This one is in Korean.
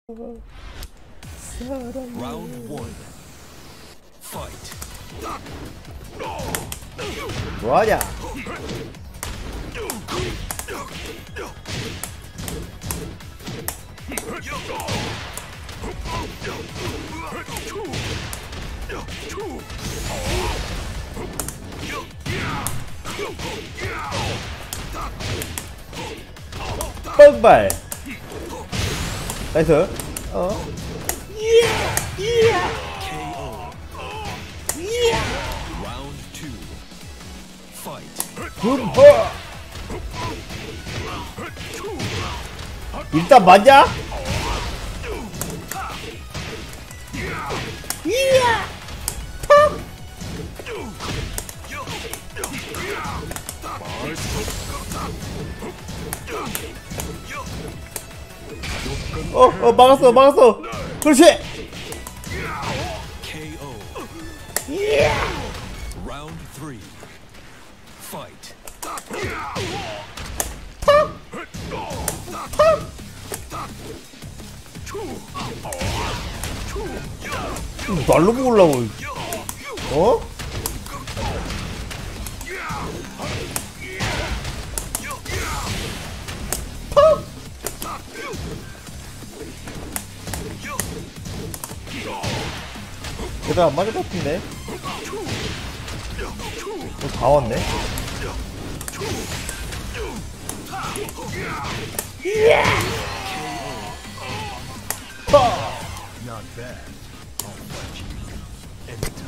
Round one. Fight. 뭐하냐? 뻔발. 나이스. KO. Round two. Fight. 굿. 일단 맞냐? 막았어. 그렇지. KO. Round three. Fight. 날로 먹으려고. 얘가 안 맞을 것 같은데. 다 왔네. Not bad. I'll fight you anytime.